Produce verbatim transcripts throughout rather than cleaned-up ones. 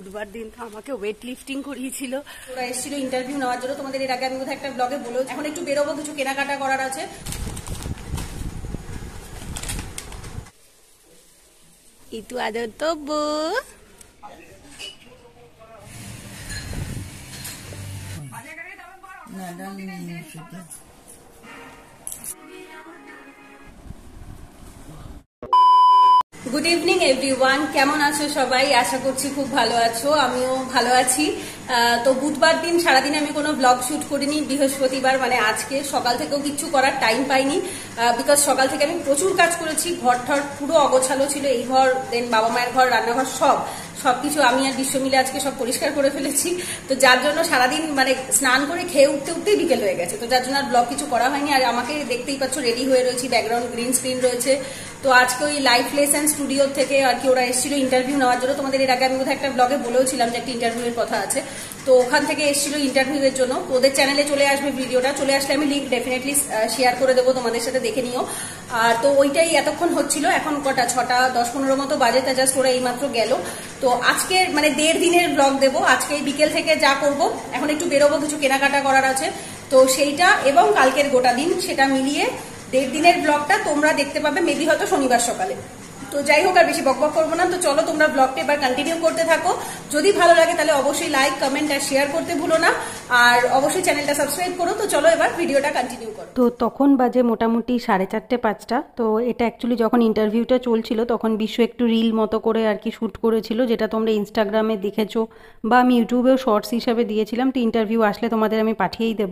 বুধবার দিন আমাকে ওয়েট লিফটিং করিয়েছিল, ওরা এসেছিল ইন্টারভিউ নেওয়ার জন্য। তোমাদের এর আগে আমি বোধহয় একটা ব্লগে বলেও, এখন একটু বেরোবো, কিছু কেনাকাটা করার আছে। ইতু আদর তো বো গুড ইভিনিং এভরিওয়ান, কেমন আছো সবাই? আশা করছি খুব ভালো আছো, আমিও ভালো আছি। তো বুধবার দিন সারাদিন আমি কোনো ব্লগ শুট করিনি। বৃহস্পতিবার মানে আজকে সকাল থেকেও কিছু করার টাইম পাইনি, বিকজ সকাল থেকে আমি প্রচুর কাজ করেছি। ঘর ঠর পুরো অগোছালো ছিল, এই ঘর, দেন বাবা মায়ের ঘর, রান্নাঘর, সব সবকিছু আমি আর বিশ্ব মিলে আজকে সব পরিষ্কার করে ফেলেছি। তো যার জন্য সারাদিন মানে স্নান করে খেয়ে উঠতে উঠতেই বিকেল হয়ে গেছে। তো যার জন্য আর ব্লগ কিছু করা হয়নি। আর আমাকে দেখতেই পাচ্ছ রেডি হয়ে রয়েছি, ব্যাকগ্রাউন্ড গ্রিন স্ক্রিন রয়েছে। তো আজকে ওই লাইফ লেসন স্টুডিও থেকে আর কি ওরা এসেছিল ইন্টারভিউ নেওয়ার জন্য। তোমাদের এর আগে আমি বোধহয় একটা ব্লগে বলেও ছিলাম যে একটা ইন্টারভিউয়ের কথা আছে। তো ওখান থেকে এসেছিল ইন্টারভিউ এর জন্য। ওদের চ্যানেলে চলে আসবে ভিডিওটা, চলে আসলে আমি লিঙ্ক ডেফিনেটলি শেয়ার করে দেবো, তোমাদের সাথে দেখে নিও। আর তো ওইটাই এতক্ষণ হচ্ছিল। এখন কটা ছটা দশ পনেরো মতো বাজে, তা জাস্ট ওরা এইমাত্র গেল। তো আজকে মানে দেড় দিনের ব্লগ দেবো। আজকে বিকেল থেকে যা করব, এখন একটু বেরোবো, কিছু কেনাকাটা করার আছে, তো সেইটা এবং কালকের গোটা দিন সেটা মিলিয়ে দেড় দিনের ব্লগটা তোমরা দেখতে পাবে মেবি হয়তো শনিবার সকালে। তো যাই হোক, আর বেশি বকবক করবো না। তো চলো তোমরা ব্লগটা এবার কন্টিনিউ করতে থাকো। যদি ভালো লাগে তাহলে অবশ্যই লাইক, কমেন্ট আর শেয়ার করতে ভুলো না। আর অবশ্যই চ্যানেলটা সাবস্ক্রাইব করো। তো চলো এবার ভিডিওটা কন্টিনিউ করো। তো তখন বাজে মোটামুটি সাড়ে চারটে পাঁচটা। তো এটা অ্যাকচুয়ালি যখন ইন্টারভিউটা চলছিল তখন বিশ্ব একটু রিল মতো করে আর কি শ্যুট করেছিল, যেটা তোমরা ইনস্টাগ্রামে দেখেছো বা আমি ইউটিউবেও শর্টস হিসাবে দিয়েছিলাম। তো ইন্টারভিউ আসলে তোমাদের আমি পাঠিয়েই দেবো।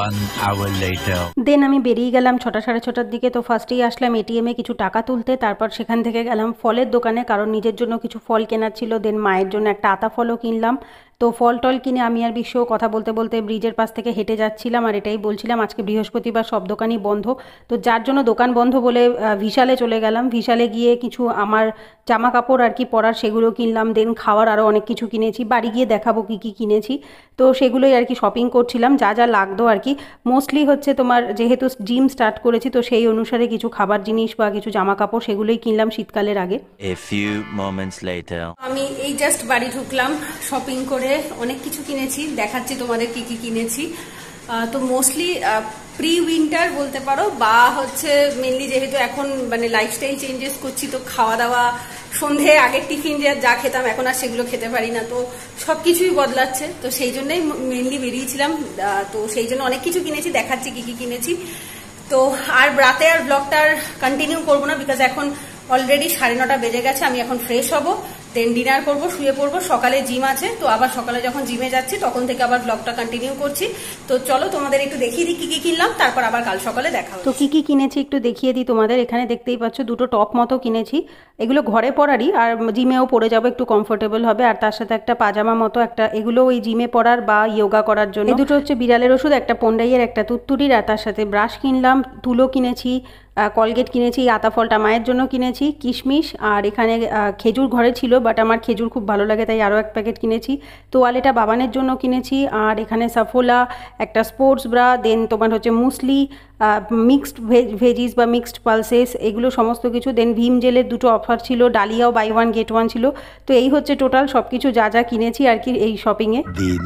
দেন আমি বেরিয়ে গেলাম ছটা সাড়ে ছটার দিকে। তো ফার্স্টেই আসলাম এটিএমে কিছু টাকা তুলতে, তারপর সেখান থেকে গেলাম ফলের দোকানে, কারণ নিজের জন্য কিছু ফল কেনার ছিল। দেন মায়ের জন্য একটা আতা ফলও কিনলাম। তো ফল টল কিনে আমি আর বিশ্ব কথা বলতে বলতে ব্রিজের পাশ থেকে হেঁটে যাচ্ছিলাম। আর এটাই বলছিলাম আজকে বৃহস্পতিবার, সব দোকানই বন্ধ। তো যার জন্য দোকান বন্ধ বলে ভিশালে চলে গেলাম। ভিশালে গিয়ে কিছু আমার জামা কাপড় আর কি পরার সেগুলো কিনলাম। দেন খাওয়ার আরও অনেক কিছু কিনেছি, বাড়ি গিয়ে দেখাবো কী কী কিনেছি। তো সেগুলোই আর কি শপিং করছিলাম, যা যা লাগতো আর কি। মোস্টলি হচ্ছে তোমার যেহেতু জিম স্টার্ট করেছি, তো সেই অনুসারে কিছু খাবার জিনিস বা কিছু জামা কাপড় সেগুলোই কিনলাম শীতকালের আগে। আমি এই জাস্ট বাড়ি ঢুকলাম শপিং করে, অনেক কিছু কিনেছি, দেখাচ্ছি তোমাদের কি কি কিনেছি। তো মোস্টলি প্রি উইন্টার বলতে পারো, বা হচ্ছে মেনলি যেহেতু এখন মানে লাইফস্টাইল চেঞ্জেস করছি, তো খাওয়া দাওয়া সন্ধে আগের টিফিন যে যা খেতাম এখন আর সেগুলো খেতে পারি না। তো সবকিছুই বদলাচ্ছে, তো সেই জন্যই মেনলি বেরিয়েছিলাম। তো সেই জন্য অনেক কিছু কিনেছি, দেখাচ্ছি কি কি কিনেছি। তো আর রাতে আর ব্লগটার কন্টিনিউ করবো না, বিকজ এখন অলরেডি সাড়ে নটা বেজে গেছে। আমি এখন ফ্রেশ হব, দেন ডিনার করবো, শুয়ে পড়বো। সকালে জিম আছে, তো আবার সকালে যখন জিমে যাচ্ছি তখন থেকে আবার ব্লগটা কন্টিনিউ করছি। তো চলো তোমাদের একটু দেখিয়ে দিই কি কি কিনলাম, তারপর আবার কাল সকালে দেখা হবে। তো কি কি কিনেছি একটু দেখিয়ে দিই তোমাদের। এখানে দেখতেই পাচ্ছ দুটো টপ মতো কিনেছি, এগুলো ঘরে পরারই, আর জিমেও পরে যাবো, একটু কমফোর্টেবল হবে। আর তার সাথে একটা পাজামা মতো একটা, এগুলো ওই জিমে পরার বা ইয়োগা করার জন্য। এই দুটো হচ্ছে বিড়ালের ওষুধ, একটা পন্ডাইয়ের, একটা তুত্তুরির। আর তার সাথে ব্রাশ কিনলাম, তুলো কিনেছি, কলগেট কিনেছি, আতা ফলটা মায়ের জন্য কিনেছি, কিশমিশ। আর এখানে খেজুর ঘরে ছিল, বাট আমার খেজুর খুব ভালো লাগে তাই আরও এক প্যাকেট কিনেছি। তোয়ালেটা বাবানের জন্য কিনেছি। আর এখানে সাফোলা, একটা স্পোর্টস ব্রা, দেন তোমার হচ্ছে মুসলি, মিক্সড ভেজ ভেজিস বা মিক্সড পালসেস, এগুলো সমস্ত কিছু। দেন ভিম জেলের দুটো অফার ছিল, ডালিয়াও বাই ওয়ান গেট ওয়ান ছিল। তো এই হচ্ছে টোটাল সব কিছু যা যা কিনেছি আর কি এই শপিংয়ে।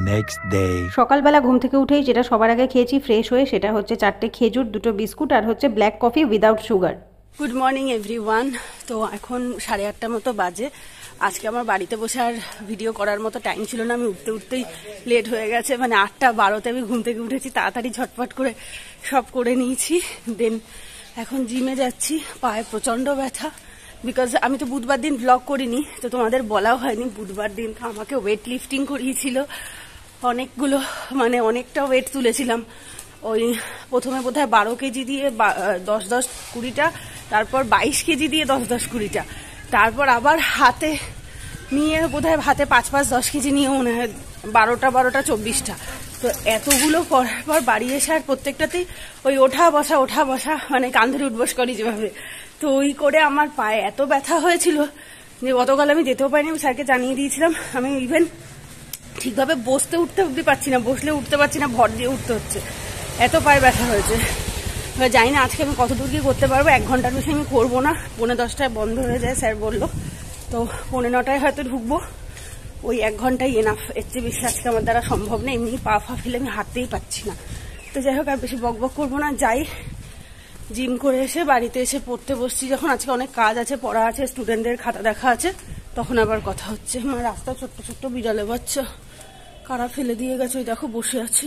সকালবেলা ঘুম থেকে উঠেই যেটা সবার আগে খেয়েছি ফ্রেশ হয়ে, সেটা হচ্ছে চারটে খেজুর, দুটো বিস্কুট, আর হচ্ছে black coffee without sugar. Good morning everyone. তো এখন সাড়ে আটটা মতো বাজে। আজকে আমার বাড়িতে বসে আর ভিডিও করার মতো টাইম ছিল না, আমি উঠতে উঠতেই লেট হয়ে গেছে। মানে আটটা বারোতে আমি ঘুম থেকে উঠেছি, তাড়াতাড়ি ঝটপট করে সব করে নিয়েছি। দেন এখন জিমে যাচ্ছি, পায়ে প্রচণ্ড ব্যথা, বিকজ আমি তো বুধবার দিন ব্লগ করিনি, তো তোমাদের বলাও হয়নি। বুধবার দিন আমাকে ওয়েট লিফটিং করিয়েছিল অনেকগুলো, মানে অনেকটা ওয়েট তুলেছিলাম। ওই প্রথমে বোধহয় বারো কেজি দিয়ে দশ দশ কুড়িটা, তারপর বাইশ কেজি দিয়ে দশ দশ কুড়িটা, তারপর আবার হাতে নিয়ে বোধহয় হাতে পাঁচ পাঁচ দশ কেজি নিয়ে মনে হয় বারোটা বারোটা চব্বিশটা। তো এতগুলো করার পর বাড়ি এসে আর প্রত্যেকটাতেই ওই ওঠা বসা ওঠা বসা, মানে কাঁধের উঠবস করি যেভাবে, তো ওই করে আমার পায়ে এত ব্যথা হয়েছিল যে গতকাল আমি যেতেও পারিনি। আমি স্যারকে জানিয়ে দিয়েছিলাম, আমি ইভেন ঠিকভাবে বসতে উঠতে অব্দি পারছি না, বসলে উঠতে পারছি না, ভর দিয়ে উঠতে হচ্ছে, এত পায়ে ব্যথা হয়েছে। জানি না আজকে আমি কত দূর কি করতে পারবো, এক ঘন্টার বেশি আমি করবো না, পৌনে দশটায় বন্ধ হয়ে যায় স্যার বললো। তো পৌনে নটায় হয়তো ঢুকবো, ওই এক ঘন্টাই এনাফ, এর চেয়ে বেশি আজকে আমার দ্বারা সম্ভব না, এমনি পা ফা ফেলে আমি হাঁটতেই পারছি না। তো যাই হোক আর বেশি বক বক করবো না, যাই জিম করে এসে বাড়িতে এসে পড়তে বসছি যখন, আজকে অনেক কাজ আছে, পড়া আছে, স্টুডেন্টদের খাতা দেখা আছে, তখন আবার কথা হচ্ছে। আমার রাস্তা ছোট্ট ছোট্ট বিড়ালে বাচ্চা কারা ফেলে দিয়ে গেছে, ওই দেখো বসে আছে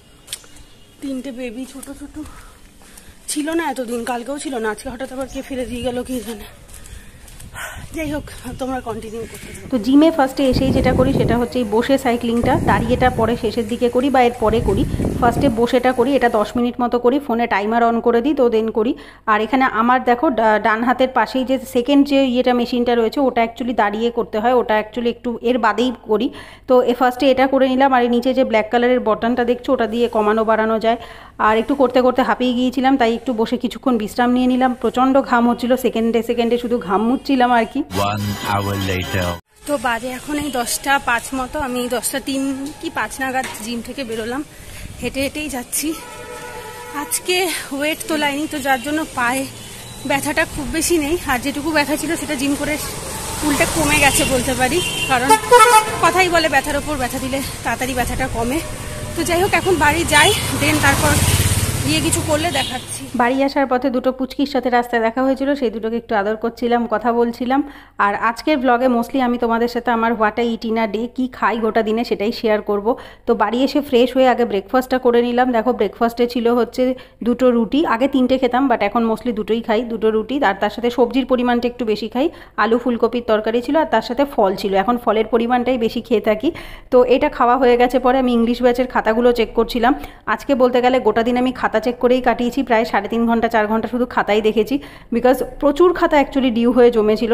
তিনটে বেবি, ছোট ছোট ছিল না এতদিন, কালকেও ছিল না, আজকে হঠাৎ আবার কে ফেলে দিয়ে গেল কে জানে। যাই হোক তোমরা কন্টিনিউ করতে থাকো। তো জিমে ফার্স্টে এসেই যেটা করি সেটা হচ্ছে এই বসে সাইক্লিংটা, দাঁড়িয়েটা পরে শেষের দিকে করি বা এর পরে করি। ফার্স্টে বসেটা করি, এটা দশ মিনিট মতো করি, ফোনে টাইমার অন করে দিই তো দেন করি। আর এখানে আমার দেখো ডান হাতের পাশেই যে সেকেন্ড যে ইয়েটা মেশিনটা রয়েছে ওটা অ্যাকচুয়ালি দাঁড়িয়ে করতে হয়, ওটা অ্যাকচুয়ালি একটু এর বাদেই করি। তো এ ফার্স্টে এটা করে নিলাম, আর নিচে যে ব্ল্যাক কালারের বটনটা দেখছো ওটা দিয়ে কমানো বাড়ানো যায়। আর একটু করতে করতে হাঁপিয়ে গিয়েছিলাম, তাই একটু বসে কিছুক্ষণ বিশ্রাম নিয়ে নিলাম। প্রচণ্ড ঘাম হচ্ছিল, সেকেন্ডে সেকেন্ডে শুধু ঘাম মুচ্ছিলাম আর কি। তো বাজে এখন এই দশটা পাঁচ মতো, আমি দশটা তিন কি পাঁচ নাগাদ জিম থেকে বেরোলাম, হেঁটে হেঁটেই যাচ্ছি। আজকে ওয়েট তোলাইনি, তো যার জন্য পায়ে ব্যথাটা খুব বেশি নেই, আর যেটুকু ব্যথা ছিল সেটা জিম করে উল্টে কমে গেছে বলতে পারি, কারণ কথাই বলে ব্যথার ওপর ব্যথা দিলে তাড়াতাড়ি ব্যথাটা কমে। তো যাই হোক এখন বাড়ি যাই, দেন তারপর গিয়ে কিছু করলে দেখাচ্ছি। বাড়ি আসার পথে দুটো পুচকির সাথে রাস্তায় দেখা হয়েছিল, সেই দুটোকে একটু আদর করছিলাম, কথা বলছিলাম। আর আজকের ব্লগে মোস্টলি আমি তোমাদের সাথে আমার what I eat in a day, কী খাই গোটা দিনে সেটাই শেয়ার করব। তো বাড়ি এসে ফ্রেশ হয়ে আগে ব্রেকফাস্টটা করে নিলাম। দেখো ব্রেকফাস্টে ছিল হচ্ছে দুটো রুটি, আগে তিনটে খেতাম বাট এখন মোস্টলি দুটোই খাই, দুটো রুটি, আর তার সাথে সবজির পরিমাণটা একটু বেশি খাই, আলু ফুলকপির তরকারি ছিল, আর তার সাথে ফল ছিল, এখন ফলের পরিমাণটাই বেশি খেয়ে থাকি। তো এটা খাওয়া হয়ে গেছে পরে আমি ইংলিশ ব্যাচের খাতাগুলো চেক করছিলাম। আজকে বলতে গেলে গোটা দিন আমি খাতা চেক করেই কাটিয়েছি, প্রায় সাড়ে তিন ঘন্টা চার ঘন্টা শুধু খাতাই দেখেছি, বিকজ প্রচুর খাতা অ্যাকচুয়ালি ডিউ হয়ে জমেছিল।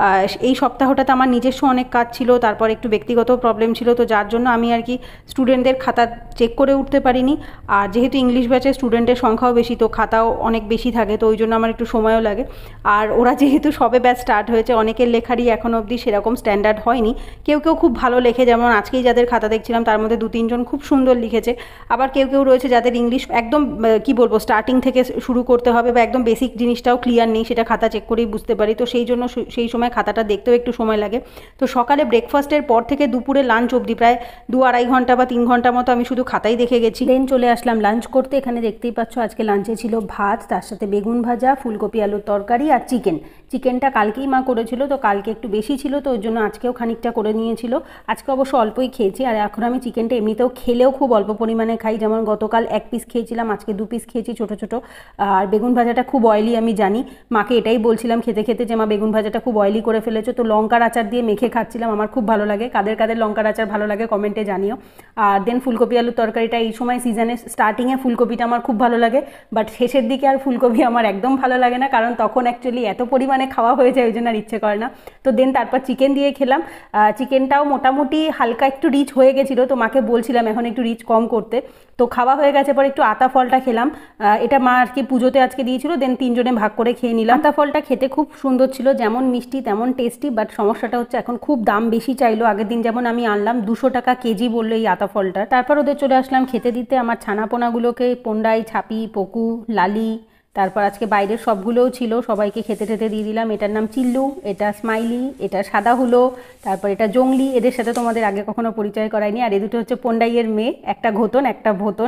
এই সপ্তাহটাতে আমার নিজস্ব অনেক কাজ ছিল, তারপর একটু ব্যক্তিগত প্রবলেম ছিল, তো যার জন্য আমি আর কি স্টুডেন্টদের খাতা চেক করে উঠতে পারিনি। আর যেহেতু ইংলিশ ব্যাচের স্টুডেন্টের সংখ্যাও বেশি, তো খাতাও অনেক বেশি থাকে, তো ওই জন্য আমার একটু সময়ও লাগে। আর ওরা যেহেতু সবে ব্যাচ স্টার্ট হয়েছে, অনেকের লেখারই এখনও অবধি সেরকম স্ট্যান্ডার্ড হয়নি, কেউ কেউ খুব ভালো লেখে, যেমন আজকেই যাদের খাতা দেখছিলাম তার মধ্যে দু তিনজন খুব সুন্দর লিখেছে, আবার কেউ কেউ রয়েছে যাদের ইংলিশ একদম কি বলবো স্টার্টিং থেকে শুরু করতে হবে বা একদম বেসিক জিনিসটাও ক্লিয়ার নেই, সেটা খাতা চেক করেই বুঝতে পারি। তো সেই জন্য সেই সময় খাতাটা দেখতেও একটু সময় লাগে। তো সকালে ব্রেকফাস্টের পর থেকে দুপুরে লাঞ্চ অবধি প্রায় দু আড়াই ঘন্টা বা তিন ঘন্টা মতো আমি শুধু খাতাই দেখে গেছি। দেন চলে আসলাম লাঞ্চ করতে। এখানে দেখতেই পাচ্ছ আজকে লাঞ্চে ছিল ভাত, তার সাথে বেগুন ভাজা, ফুলকপি আলুর তরকারি আর চিকেন। চিকেনটা কালকেই মা করেছিল, তো কালকে একটু বেশি ছিল, তো ওই জন্য আজকেও খানিকটা করে নিয়েছিল। আজকে অবশ্য অল্পই খেয়েছি, আর এখন আমি চিকেনটা এমনিতেও খেলেও খুব অল্প পরিমাণে খাই, যেমন গতকাল এক পিস খেয়েছিলাম, আজকে দু পিস খেয়েছি ছোটো ছোটো। আর বেগুন ভাজাটা খুব অয়েলি আমি জানি, মাকে এটাই বলছিলাম খেতে খেতে যে মা বেগুন ভাজাটা খুব অয়েলি করে ফেলেছো, তো লঙ্কার আচার দিয়ে মেখে খাচ্ছিলাম, আমার খুব ভালো লাগে। কাদের কাদের লঙ্কার আচার ভালো লাগে কমেন্টে জানিও। আর দেন ফুলকপি আলুর তরকারিটা এই সময় সিজনে স্টার্টিংয়ে ফুলকপিটা আমার খুব ভালো লাগে, বাট শেষের দিকে আর ফুলকপি আমার একদম ভালো লাগে না, কারণ তখন অ্যাকচুয়ালি এত পরিমাণে খাওয়া হয়ে যায় ওই জন্য আর ইচ্ছে করে না। তো দেন তারপর চিকেন দিয়ে খেলাম। চিকেনটাও মোটামুটি হালকা একটু রিচ হয়ে গেছিলো, তো মাকে বলছিলাম এখন একটু রিচ কম করতে। তো খাওয়া হয়ে গেছে পর একটু আতা ফলটা খেলাম, এটা মা আর কি পুজোতে আজকে দিয়েছিল, দেন তিনজনে ভাগ করে খেয়ে নিলাম। আতা ফলটা খেতে খুব সুন্দর ছিল, যেমন মিষ্টি তেমন টেস্টি, বাট সমস্যাটা হচ্ছে এখন খুব দাম বেশি চাইলো। আগের দিন যেমন আমি আনলাম দুশো টাকা কেজি বললো এই আতা ফলটা। তারপর ওদের চলে আসলাম খেতে দিতে আমার ছানাপোনাগুলোকে, পন্ডাই, ছাপি, পকু, লালি, তারপর আজকে বাইরের সবগুলোও ছিল, সবাইকে খেতে টেতে দিয়ে দিলাম। এটার নাম চিল্লু, এটা স্মাইলি, এটা সাদা হুলো, তারপর এটা জংলি, এদের সাথে তোমাদের আগে কখনো পরিচয় করায়নি। আর এ দুটো হচ্ছে পন্ডাইয়ের মেয়ে, একটা ঘোতন একটা ভোতন।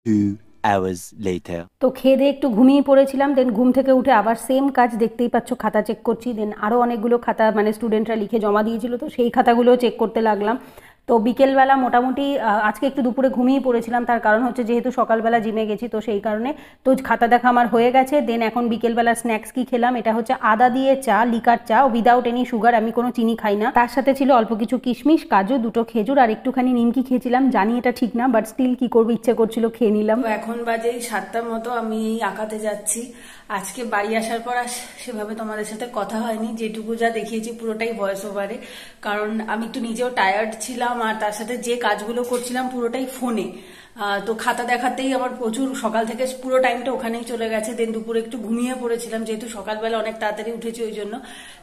তো খেয়ে দিয়ে একটু ঘুমিয়ে পড়েছিলাম, দেন ঘুম থেকে উঠে আবার সেম কাজ, দেখতেই পাচ্ছ খাতা চেক করছি। দেন আরও অনেকগুলো খাতা মানে স্টুডেন্টরা লিখে জমা দিয়েছিল, তো সেই খাতাগুলোও চেক করতে লাগলাম। তো বিকেলবেলা মোটামুটি আজকে একটু দুপুরে ঘুমিয়ে পড়েছিলাম, তার কারণ হচ্ছে যেহেতু সকালবেলা জিমে গেছি, তো সেই কারণে তো খাতা দেখা আমার হয়ে গেছে। দেন এখন বিকেলবেলা স্ন্যাক্স কি খেলাম, এটা হচ্ছে আদা দিয়ে চা, লিকার চা, উইদাউট এনি সুগার, আমি কোনো চিনি খাই না। তার সাথে ছিল অল্প কিছু কিশমিশ, কাজু, দুটো খেজুর আর একটুখানি নিমকি খেয়েছিলাম। জানি এটা ঠিক না, বাট স্টিল কি করবো, ইচ্ছে করছিল খেয়ে নিলাম। এখন বাজে সাতটার মতো, আমি আঁকাতে যাচ্ছি। আজকে বাড়ি আসার পর আর সেভাবে তোমাদের সাথে কথা হয়নি, যেটুকু যা দেখিয়েছি পুরোটাই ভয়েস ওভারে, কারণ আমি একটু নিজেও টায়ার্ড ছিলাম, আর তার সাথে যে কাজগুলো করছিলাম পুরোটাই ফোনে। তো খাতা দেখাতেই আমার প্রচুর সকাল থেকে পুরো টাইমটা ওখানেই চলে গেছে। দেন দুপুরে একটু ঘুমিয়ে পড়েছিলাম, যেহেতু সকালবেলা অনেক তাড়াতাড়ি উঠেছি ওই জন্য।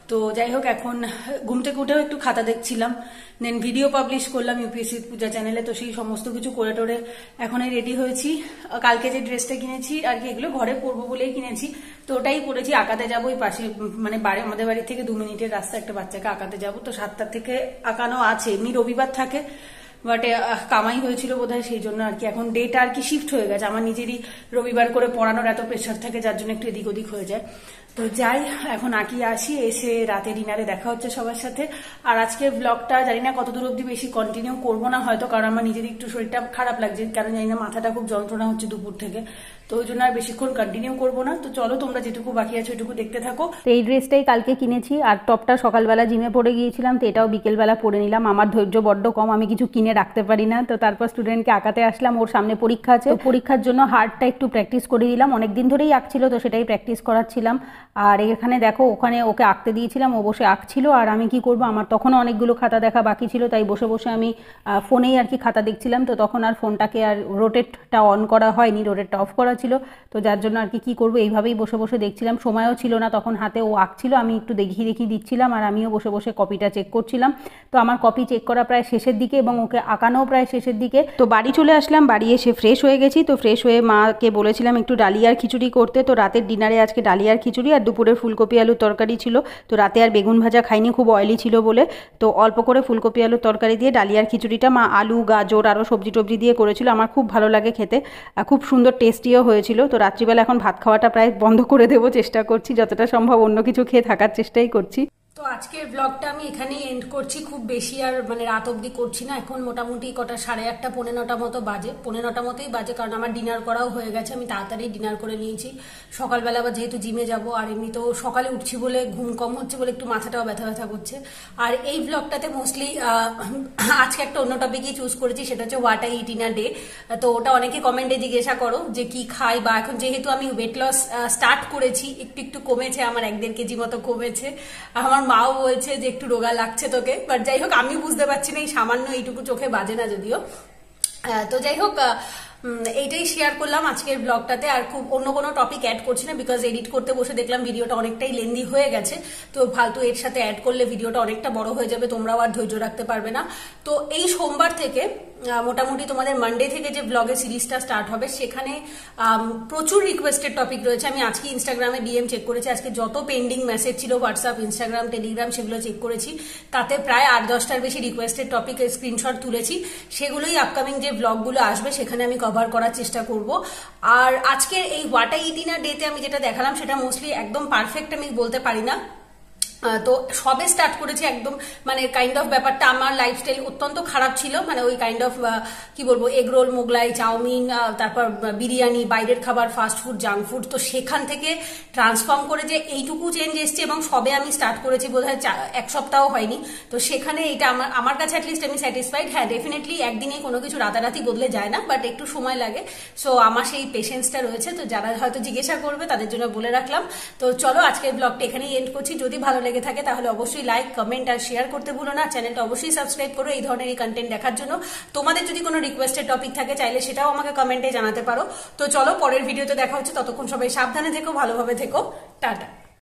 তো যাই হোক, এখন ঘুম থেকে উঠেও একটু খাতা দেখছিলাম, দেন ভিডিও পাবলিশ করলাম ইউপিএসসি পূজা চ্যানেলে। তো সেই সমস্ত কিছু করে টোরে এখন রেডি হয়েছি। কালকে যে ড্রেসটা কিনেছি আর কি, এগুলো ঘরে পরবো বলেই কিনেছি, তো ওটাই পরেছি। আঁকাতে যাবো ওই পাশে, মানে বাড়ি আমাদের বাড়ি থেকে দু মিনিটের রাস্তা, একটা বাচ্চাকে আঁকাতে যাবো। তো সাতটার থেকে আঁকানো আছে, এমনি রবিবার থাকে, বাট কামাই হয়েছিল বোধহয় সেই জন্য আর কি এখন ডেটা আর কি শিফট হয়ে গেছে। আমার নিজেরই রবিবার করে পড়ানোর এত প্রেশার থাকে, যার জন্য একটু এদিক ওদিক হয়ে যায়। তো যাই, এখন আঁকিয়ে আসি, এসে রাতে ডিনারে দেখা হচ্ছে সবার সাথে। আর আজকের ব্লগটা জানি না কত দূর অব্দি বেশি কন্টিনিউ করবো না হয়তো, কারণ আমার নিজের একটু শরীরটা খারাপ লাগছে, কারণ জানি না মাথাটা খুব যন্ত্রণা হচ্ছে দুপুর থেকে, তো ওই জন্য আর বেশিক্ষণ কন্টিনিউ করবো না। তো চলো, তোমরা যেটুকু বাকি আছে ওইটুকু দেখতে থাকো। তো এই ড্রেসটাই কালকে কিনেছি, আর টপটা সকালবেলা জিমে পরে গিয়েছিলাম, তো এটাও বিকেলবেলা পরে নিলাম। আমার ধৈর্য বড্ড কম, আমি কিছু কিনে রাখতে পারি না। তো তারপর স্টুডেন্টকে আঁকাতে আসলাম, ওর সামনে পরীক্ষা আছে, পরীক্ষার জন্য হার্টটা একটু প্র্যাকটিস করে দিলাম। অনেকদিন ধরেই আঁকছিল, তো সেটাই প্র্যাকটিস করাচ্ছিলাম। আর এখানে দেখো, ওখানে ওকে আঁকতে দিয়েছিলাম, ও বসে আঁকছিল, আর আমি কি করব, আমার তখনও অনেকগুলো খাতা দেখা বাকি ছিল, তাই বসে বসে আমি ফোনেই আর কি খাতা দেখছিলাম। তো তখন আর ফোনটাকে আর রোটেটটা অন করা হয়নি, রোটেটটা অফ করা ছিল, তো যার জন্য আর কি কী করবো, এইভাবেই বসে বসে দেখছিলাম। সময়ও ছিল না তখন হাতে, ও আঁকছিল, আমি একটু দেখিয়ে দেখিয়ে দিচ্ছিলাম, আর আমিও বসে বসে কপিটা চেক করছিলাম। তো আমার কপি চেক করা প্রায় শেষের দিকে, এবং ওকে আঁকানোও প্রায় শেষের দিকে। তো বাড়ি চলে আসলাম, বাড়ি এসে ফ্রেশ হয়ে গেছি। তো ফ্রেশ হয়ে মাকে বলেছিলাম একটু ডালিয়ার খিচুড়ি করতে। তো রাতের ডিনারে আজকে ডালিয়ার খিচুড়ি, আর দুপুরের ফুলকপি আলুর তরকারি ছিল। তো রাতে আর বেগুন ভাজা খাইনি, খুব অয়েলি ছিল বলে, তো অল্প করে ফুলকপি আলুর তরকারি দিয়ে ডালিয়ার খিচুড়িটা মা আলু গাজর আরও সবজি টবজি দিয়ে করেছিল। আমার খুব ভালো লাগে খেতে, খুব সুন্দর টেস্টিও হয়েছিল। তো রাত্রিবেলা এখন ভাত খাওয়াটা প্রায় বন্ধ করে দেবো, চেষ্টা করছি যতটা সম্ভব অন্য কিছু খেয়ে থাকার চেষ্টাই করছি। তো আজকের ব্লগটা আমি এখানেই এন্ড করছি, খুব বেশি আর মানে রাত অবধি করছি না। এখন মোটামুটি কটা সাড়ে আটটা পৌনে নটা মতো বাজে, পৌনে নটা মতোই বাজে, কারণ আমার ডিনার করাও হয়ে গেছে, আমি তাড়াতাড়ি ডিনার করে নিয়েছি। সকালবেলা আবার যেহেতু জিমে যাব, আর এমনি তো সকালে উঠছি বলে ঘুম কম হচ্ছে বলে একটু মাথাটাও ব্যথা ব্যথা করছে। আর এই ব্লগটাতে মোস্টলি আজকে একটা অন্য টপিকই চুজ করেছি, সেটা হচ্ছে what I eat in a day. তো ওটা অনেকে কমেন্টে জিজ্ঞাসা করো যে কি খাই, বা এখন যেহেতু আমি ওয়েট লস স্টার্ট করেছি, একটু একটু কমেছে, আমার এক দেড় কেজি মতো কমেছে। আমার মাও বলছে যে একটু রোগা লাগছে তোকে, বাট যাই হোক আমি বুঝতে পারছি না, এই সামান্য এইটুকু চোখে বাজে না যদিও। তো যাই হোক, এইটাই শেয়ার করলাম আজকের ব্লগটাতে, আর খুব অন্য কোনো টপিক অ্যাড করছি না, বিকজ এডিট করতে বসে দেখলাম ভিডিওটা অনেকটাই লেন্দি হয়ে গেছে। তো ফালতু এর সাথে অ্যাড করলে ভিডিওটা অনেকটা বড় হয়ে যাবে, তোমরাও আর ধৈর্য রাখতে পারবে না। তো এই সোমবার থেকে মোটামুটি তোমাদের মানডে থেকে যে ব্লগের সিরিজটা স্টার্ট হবে, সেখানে প্রচুর রিকোয়েস্টেড টপিক রয়েছে। আমি আজকে ইনস্টাগ্রামে ডিএম চেক করেছি, আজকে যত পেন্ডিং মেসেজ ছিল হোয়াটসঅ্যাপ ইনস্টাগ্রাম টেলিগ্রাম সেগুলো চেক করেছি, তাতে প্রায় আট দশটার বেশি রিকোয়েস্টেড টপিকের স্ক্রিনশট তুলেছি। সেগুলোই আপকামিং যে ব্লগগুলো আসবে সেখানে আমি কভার করার চেষ্টা করব। আর আজকের এই what I eat in a ডেতে আমি যেটা দেখালাম সেটা মোস্টলি একদম পারফেক্ট আমি বলতে পারি না, তো সবে স্টার্ট করেছি একদম, মানে কাইন্ড অফ ব্যাপারটা আমার লাইফস্টাইল অত্যন্ত খারাপ ছিল, মানে ওই কাইন্ড অফ কি বলবো, এগ রোল মোগলাই চাউমিন, তারপর বিরিয়ানি, বাইরের খাবার, ফাস্ট ফুড, জাঙ্ক ফুড, তো সেখান থেকে ট্রান্সফর্ম করে যে এইটুকু চেঞ্জ এসছে, এবং সবে আমি স্টার্ট করেছি বোধহয় এক সপ্তাহ হয়নি। তো সেখানে এটা আমার আমার কাছে অ্যাটলিস্ট আমি স্যাটিসফাইড। হ্যাঁ, ডেফিনেটলি একদিনে কোনো কিছু রাতারাতি বদলে যায় না, বাট একটু সময় লাগে। সো আমার সেই পেশেন্সটা রয়েছে। তো যারা হয়তো জিজ্ঞাসা করবে তাদের জন্য বলে রাখলাম। তো চলো আজকের ব্লগটা এখানেই এন্ড করছি। যদি ভালো লেগে থাকে তাহলে অবশ্যই লাইক কমেন্ট আর শেয়ার করতে ভুলো না। চ্যানেলটা অবশ্যই সাবস্ক্রাইব করো এই ধরনের কন্টেন্ট দেখার জন্য। তোমাদের যদি কোনো রিকোয়েস্টেড টপিক থাকে চাইলে সেটাও আমাকে কমেন্টে জানাতে পারো। তো চলো পরের ভিডিওতে দেখা হচ্ছে, ততক্ষণ সবাই সাবধানে থেকো, ভালোভাবে থেকো, টাটা।